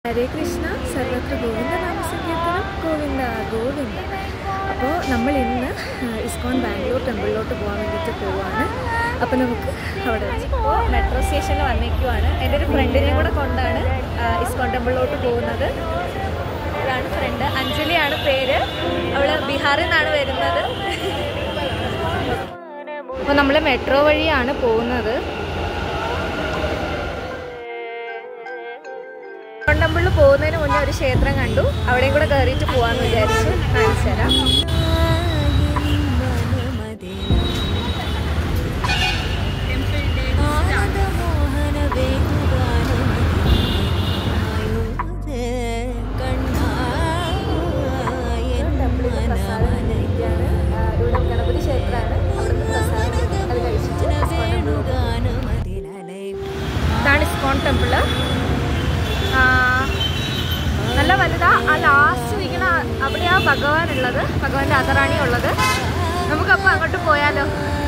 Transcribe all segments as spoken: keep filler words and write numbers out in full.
ഹരേ കൃഷ്ണ, സർവത്ര ഗോവിന്ദ നാമസങ്കീർത്തനം, ഗോവിന്ദ ഗോവിന്ദ. അപ്പോൾ നമ്മൾ ഇന്ന് ഇസ്കോൺ ബാംഗ്ലൂർ ടെമ്പിളിലോട്ട് പോകാൻ വേണ്ടിയിട്ട് പോവുകയാണ്. അപ്പോൾ നമുക്ക് അവിടെ ഇപ്പോൾ മെട്രോ സ്റ്റേഷനിൽ വന്നിരിക്കുവാണ്. എൻ്റെ ഒരു ഫ്രണ്ടിനെ കൂടെ കൊണ്ടാണ് ഇസ്കോൺ ടെമ്പിളിലോട്ട് പോകുന്നത്. ഇതാണ് ഫ്രണ്ട്, അഞ്ജലിയാണ് പേര്. അവൾ ബീഹാറിൽ നിന്നാണ് വരുന്നത്. അപ്പോൾ നമ്മൾ മെട്രോ വഴിയാണ് പോകുന്നത്. ടെമ്പിളിൽ പോകുന്നതിന് മുന്നേ ഒരു ക്ഷേത്രം കണ്ടു, അവിടെയും കൂടെ കയറിയിട്ട് പോകാമെന്ന് വിചാരിച്ചു. കാണിച്ചു തരാം. ഗണപതി ക്ഷേത്രമാണ്. അവിടുന്ന് പ്രസാദം അത് കഴിച്ചിട്ട് ഇതാണ് ഇസ്കോൺ ടെമ്പിള്. നല്ല വലുതാ. ആ ലാസ്റ്റ് ഇരിക്കുന്ന അവിടെയാ ഭഗവാൻ ഉള്ളത്, ഭഗവാന്റെ അതറാണി ഉള്ളത്. നമുക്കപ്പോൾ അങ്ങോട്ട് പോയാലോ?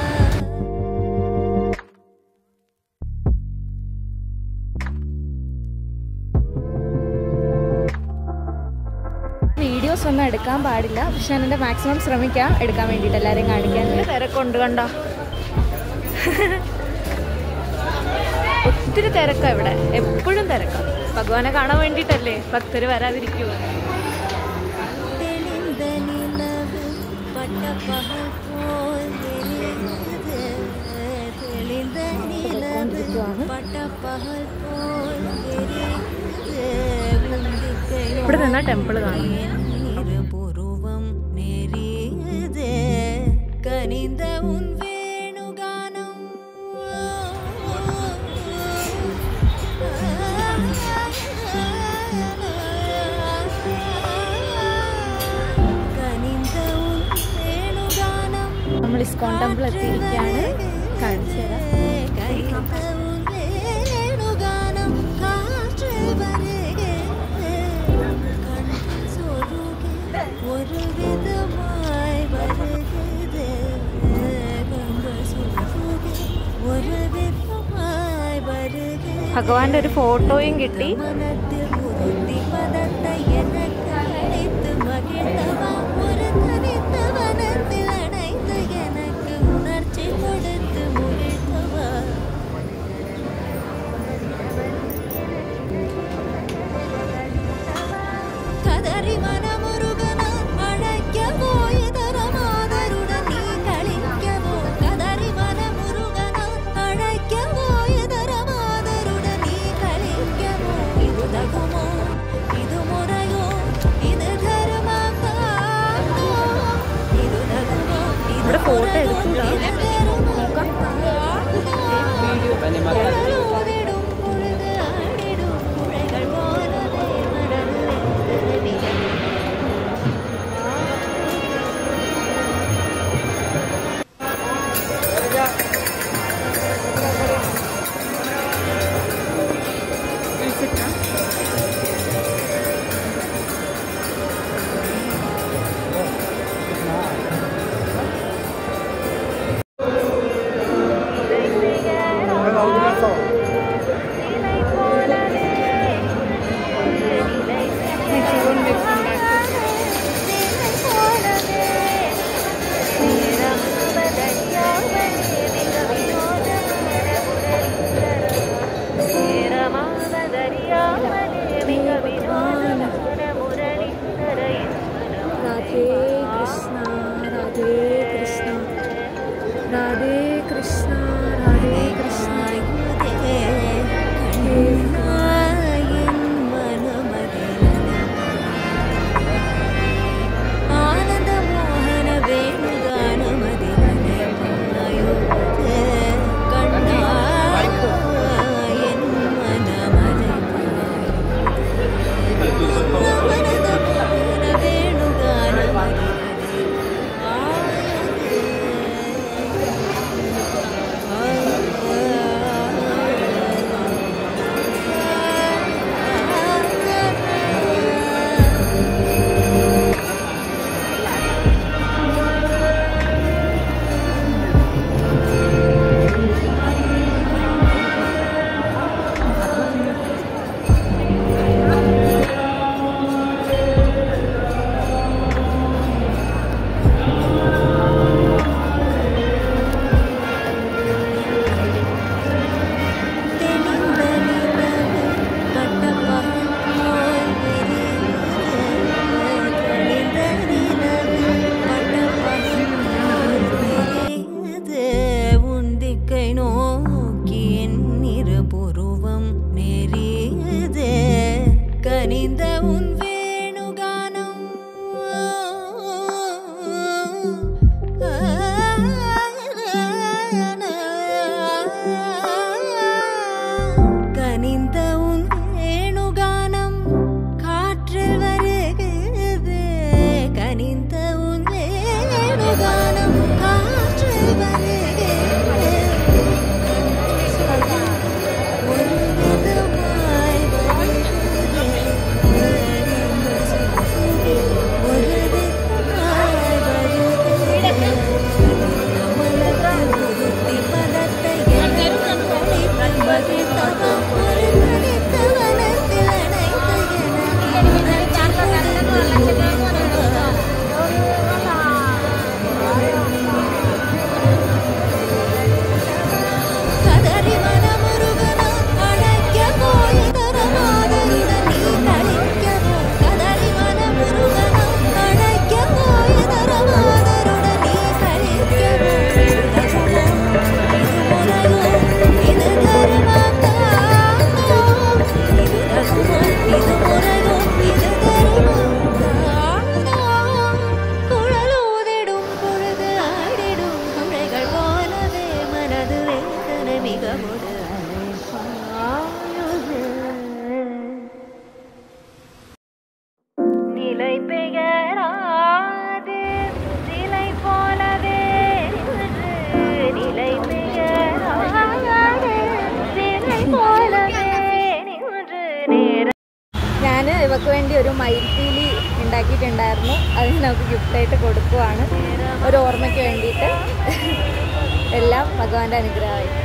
വീഡിയോസ് ഒന്നും എടുക്കാൻ പാടില്ല, പക്ഷെ ഞാൻ എൻ്റെ മാക്സിമം ശ്രമിക്കാം എടുക്കാൻ വേണ്ടിയിട്ട്, എല്ലാവരെയും കാണിക്കാൻ. തിരക്കുണ്ട് കണ്ടോ, ഒത്തിരി തിരക്കാണ് ഇവിടെ, എപ്പോഴും തിരക്കാണ്. ഭഗവാനെ കാണാൻ വേണ്ടിയിട്ടല്ലേ ഭക്തർ വരാതിരിക്കുക. ഇവിടെ നിന്നാ ടെമ്പിൾ കാണാം. നമ്മൾ ഇസ്കോൺ ടെമ്പിൾ എത്തിയിരിക്കുകയാണ്. കാണിച്ചു തരാം. ഭഗവാന്റെ ഒരു ഫോട്ടോയും കിട്ടി. ഇവിടെ ഫോട്ടോ എടുക്കുക, നോക്കാം. Oh. കനിந்த ഉൻ വേണുഗാനം കനിந்த ഉൻ വേണുഗാനം കാற்றிൽ വരുகிறது കനിந்த ഉൻ വേണുഗാനം കാற்றிൽ വരുகிறது ഞാൻ ഇവക്ക് വേണ്ടി ഒരു മയിൽപ്പീലി ഉണ്ടാക്കിയിട്ടുണ്ടായിരുന്നു. അതിന് നമുക്ക് ഗിഫ്റ്റായിട്ട് കൊടുക്കുവാണ്, ഒരു ഓർമ്മയ്ക്ക് വേണ്ടിയിട്ട്. എല്ലാം ഭഗവാന്റെ അനുഗ്രഹമായിട്ട്.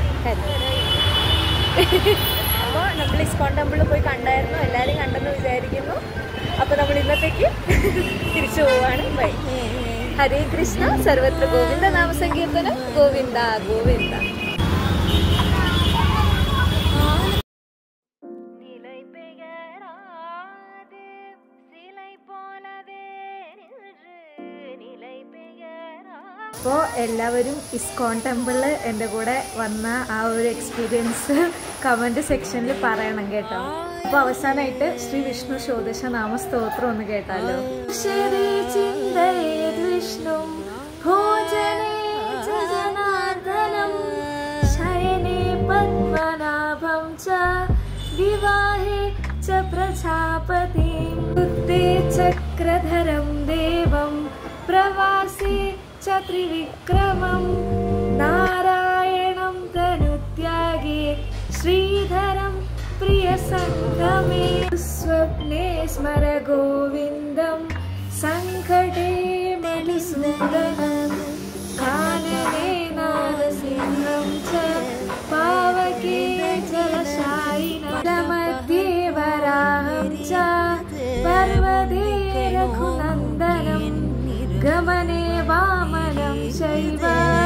അപ്പോൾ നമ്മൾ ഇസ്കോൺ ടെമ്പിളിൽ പോയി കണ്ടായിരുന്നു, എല്ലാവരും കണ്ടെന്ന് വിചാരിക്കുന്നു. അപ്പോൾ നമ്മൾ ഇന്നത്തേക്ക് തിരിച്ചു പോവാണ്. ബൈ. ഹരേ കൃഷ്ണ. സർവത്ര ഗോവിന്ദ നാമസങ്കീർത്തനം. ഗോവിന്ദ ഗോവിന്ദ. അപ്പോൾ എല്ലാവരും ഇസ്കോൺ ടെമ്പിളിൽ എൻ്റെ കൂടെ വന്ന ആ ഒരു എക്സ്പീരിയൻസ് കമൻറ്റ് സെക്ഷനിൽ പറയണം കേട്ടോ. അപ്പോൾ അവസാനമായിട്ട് ശ്രീ വിഷ്ണു ഷോഡശ നാമ സ്തോത്രം ഒന്ന് കേട്ടാലോ. വിഷ്ണു ഭോജനേ ജനാർദ്ദനം ശയനേ പത്മനാഭം ച വിവാഹേ ച പ്രജാപതിം ബുദ്ധേ ചക്രധരം ദേവം പ്രവാസേ च त्रिविक्रमं नारायणं तनुत्यागे श्रीधरं प्रियसङ्गमे स्वप्ने स्मर गोविन्दं सङ्कटे मधुसूदनं कानने नारसिंहं च पावके जलशायिनमध्ये वराहं च पर्वते रघुनन्दनं गमने वामनं चैव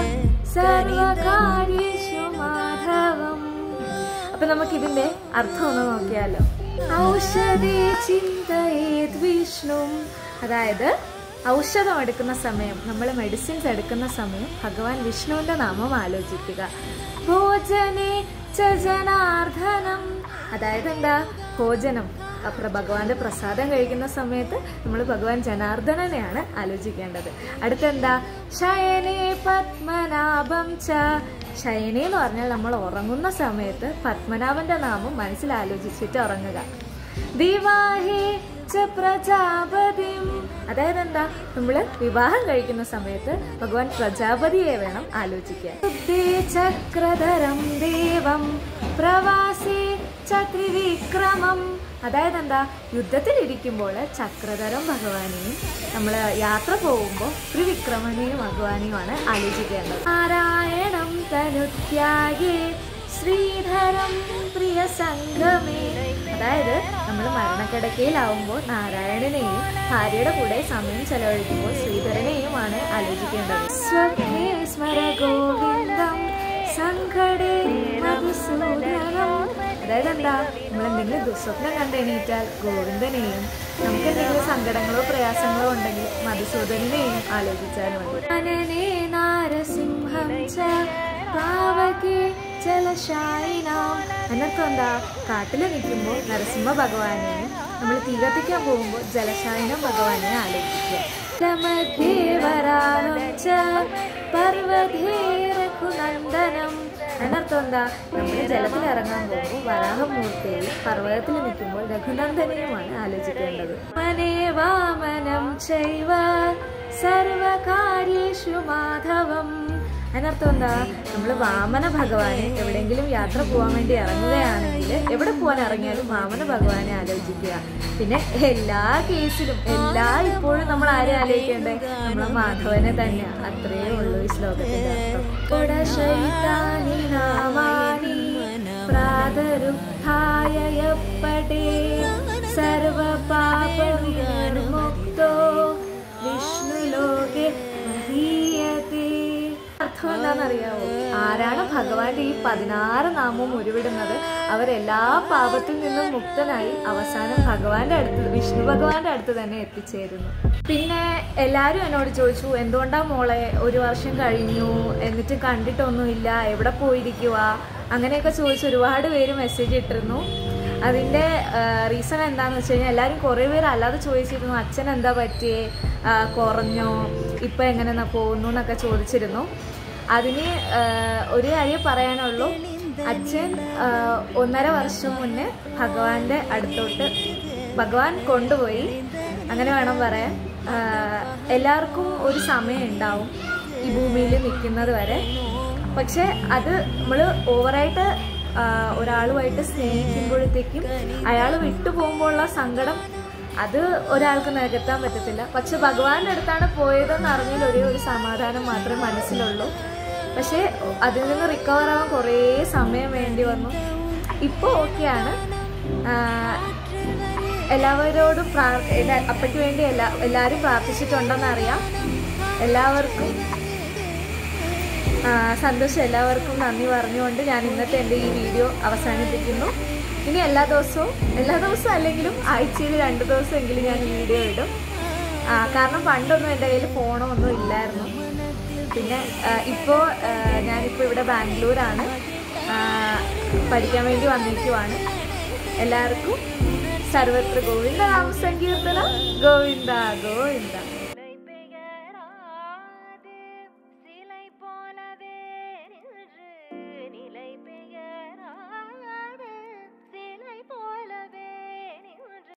सर्वकार्येषु माधवं. അപ്പോൾ നമുക്ക് ഇതിന്റെ അർത്ഥം ഒന്ന് നോക്കിയാലോ. ഔഷധേ ചിന്തയേത് വിഷ്ണു, അതായത് ഔഷധം എടുക്കുന്ന സമയം, നമ്മൾ മെഡിസിൻസ് എടുക്കുന്ന സമയം ഭഗവാൻ വിഷ്ണുവിന്റെ നാമം ആലോചിക്കുക. ഭോജനേ ച ജനാർദ്ദനം, അതായത് എന്താ, ഭോജനം അപ്പോൾ ഭഗവാന്റെ പ്രസാദം കഴിക്കുന്ന സമയത്ത് നമ്മൾ ഭഗവാൻ ജനാർദ്ദനെയാണ് ആലോചിക്കേണ്ടത്. അടുത്തെന്താ, ശയനേ പത്മനാഭം ച, ശയനേ എന്ന് പറഞ്ഞാൽ നമ്മൾ ഉറങ്ങുന്ന സമയത്ത് പത്മനാഭന്റെ നാമം മനസ്സിൽ ആലോചിച്ചിട്ട് ഉറങ്ങുക. വിവാഹേ ച പ്രജാപതിം, അതായത് എന്താ, നമ്മൾ വിവാഹം കഴിക്കുന്ന സമയത്ത് ഭഗവാൻ പ്രജാപതിയെ വേണം ആലോചിക്കാൻ. ബുദ്ധേ ചക്രധരം ദേവം പ്രവാസേ ച ത്രിവിക്രമം, അതായത് എന്താ, യുദ്ധത്തിലിരിക്കുമ്പോൾ ചക്രധരം ഭഗവാനെയും നമ്മൾ യാത്ര പോകുമ്പോൾ ത്രിവിക്രമനെയും ഭഗവാനെയുമാണ് ആലോചിക്കേണ്ടത്. നാരായണം തനുത്യാഗേ ശ്രീധരം പ്രിയ സംഗമേ, അതായത് നമ്മൾ മരണക്കിടക്കയിലാവുമ്പോൾ നാരായണനെയും ഭാര്യയുടെ കൂടെ സമയം ചെലവഴിക്കുമ്പോൾ ശ്രീധരനെയുമാണ് ആലോചിക്കേണ്ടത്. സ്വപ്നേ സ്മര ഗോവിന്ദം സങ്കടേ മധുസൂദനം, അതായത് എന്താ, നമ്മൾ എന്തെങ്കിലും ദുസ്വപ്നം കണ്ടെണീറ്റാൽ ഗോവിന്ദനെയും, നമുക്ക് എന്തെങ്കിലും സങ്കടങ്ങളോ പ്രയാസങ്ങളോ ഉണ്ടെങ്കിൽ മധുസൂദനെയും ആലോചിച്ചാൽ മതി. കാനനേ നാരസിംഹം ച പാവകേ ജലശായിനാം, എന്നൊക്കെ എന്താ, കാട്ടിൽ നിൽക്കുമ്പോൾ നരസിംഹ ഭഗവാനെയും നമ്മൾ തീ കത്തിക്കാൻ പോകുമ്പോൾ ജലശായനം ഭഗവാനെ ആലോചിക്കുക. സമദേവരാനുച്ച പർവ്വതേരഘുനന്ദനം. അതിനർത്ഥം എന്താ? നമ്മൾ ജലത്തിൽ ഇറങ്ങാൻ പോകുമ്പോൾ വരാഹമൂർത്തിയും പർവ്വതത്തിൽ നിൽക്കുമ്പോൾ രഘുനന്ദനെയുമാണ് ആലോചിക്കേണ്ടത്. മനേ വാമനം ചൈവ സർവകാര്യേഷു മാധവം. അതിനർത്ഥം എന്താ? നമ്മൾ വാമന ഭഗവാനെ എവിടെയെങ്കിലും യാത്ര പോകാൻ വേണ്ടി ഇറങ്ങുകയാണെങ്കിൽ എവിടെ പോകാൻ ഇറങ്ങിയാലും വാമന ഭഗവാനെ ആലോചിക്കുക. പിന്നെ എല്ലാ കേസിലും എല്ലാ ഇപ്പോഴും നമ്മൾ ആരെ ആലോചിക്കേണ്ടേ? നമ്മളെ മാധവനെ തന്നെയാണ്. അത്രയേ ഉള്ളൂ ഈ ശ്ലോകത്തിന്റെ അർത്ഥം. വിഷ്ണുലോകെ അർത്ഥം എന്താണെന്നറിയാവോ? ആരാണ് ഭഗവാന്റെ ഈ പതിനാറ് നാമവും ഉരുവിടുന്നത് അവരെല്ലാ പാപത്തിൽ നിന്നും മുക്തനായി അവസാനം ഭഗവാന്റെ അടുത്ത് വിഷ്ണു ഭഗവാന്റെ അടുത്ത് തന്നെ എത്തിച്ചേരുന്നു. പിന്നെ എല്ലാവരും എന്നോട് ചോദിച്ചു, എന്തുകൊണ്ടാ മോളെ ഒരു വർഷം കഴിഞ്ഞു എന്നിട്ട് കണ്ടിട്ടൊന്നുമില്ല, എവിടെ പോയിരിക്കുക, അങ്ങനെയൊക്കെ ചോദിച്ച് ഒരുപാട് പേര് മെസ്സേജ് ഇട്ടിരുന്നു. അതിൻ്റെ റീസൺ എന്താണെന്ന് വെച്ച് കഴിഞ്ഞാൽ എല്ലാവരും കുറേ പേര് അല്ലാതെ ചോദിച്ചിരുന്നു, അച്ഛൻ എന്താ പറ്റിയേ, കുറഞ്ഞോ, ഇപ്പം എങ്ങനെ പോകുന്നു എന്നൊക്കെ ചോദിച്ചിരുന്നു. അതിന് ഒരു കാര്യം പറയാനുള്ളൂ, അച്ഛൻ ഒന്നര വർഷം മുന്നേ ഭഗവാന്റെ അടുത്തോട്ട് ഭഗവാൻ കൊണ്ടുപോയി, അങ്ങനെ വേണം പറയാൻ. എല്ലാവർക്കും ഒരു സമയം ഉണ്ടാവും ഈ ഭൂമിയിൽ നിൽക്കുന്നത് വരെ. പക്ഷെ അത് നമ്മൾ ഓവറായിട്ട് ഒരാളുമായിട്ട് സ്നേഹിക്കുമ്പോഴത്തേക്കും അയാൾ വിട്ടുപോകുമ്പോഴുള്ള സങ്കടം അത് ഒരാൾക്ക് നികത്താൻ പറ്റത്തില്ല. പക്ഷെ ഭഗവാന്റെ അടുത്താണ് പോയതെന്ന് അറിഞ്ഞാൽ ഒരേ ഒരു സമാധാനം മാത്രമേ മനസ്സിലുള്ളൂ. പക്ഷേ അതിൽ നിന്ന് റിക്കവർ ആവാൻ കുറേ സമയം വേണ്ടി വന്നു. ഇപ്പോൾ ഓക്കെയാണ്. എല്ലാവരോടും പ്രാ അപ്പയ്ക്ക് വേണ്ടി എല്ലാ എല്ലാവരും പ്രാർത്ഥിച്ചിട്ടുണ്ടെന്നറിയാം. എല്ലാവർക്കും സന്തോഷം, എല്ലാവർക്കും നന്ദി പറഞ്ഞുകൊണ്ട് ഞാൻ ഇന്നത്തെ എൻ്റെ ഈ വീഡിയോ അവസാനിപ്പിക്കുന്നു. ഇനി എല്ലാ ദിവസവും എല്ലാ ദിവസവും അല്ലെങ്കിലും ആഴ്ചയിൽ രണ്ട് ദിവസമെങ്കിലും ഞാൻ വീഡിയോ ഇടും. കാരണം പണ്ടൊന്നും എൻ്റെ കയ്യിൽ ഫോണോ ഒന്നും ഇല്ലായിരുന്നു. പിന്നെ ഇപ്പോൾ ഞാനിപ്പോൾ ഇവിടെ ബാംഗ്ലൂരാണ്, പഠിക്കാൻ വേണ്ടി വന്നിരിക്കുവാണ്. എല്ലാവർക്കും സർവത്ര ഗോവിന്ദ നാമ സങ്കീർത്തനം. ഗോവിന്ദ ഗോവിന്ദ.